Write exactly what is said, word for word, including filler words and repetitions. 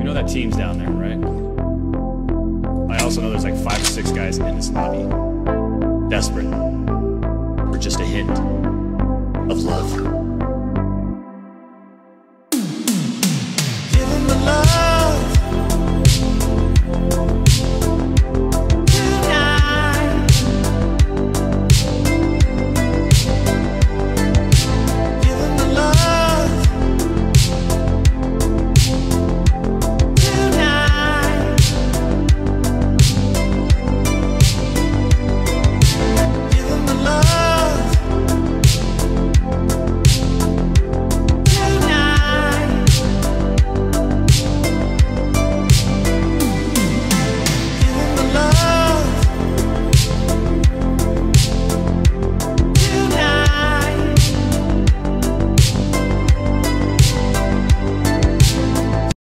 know that team's down there, right? I also know there's like five or six guys in this lobby, desperate for just a hint of love.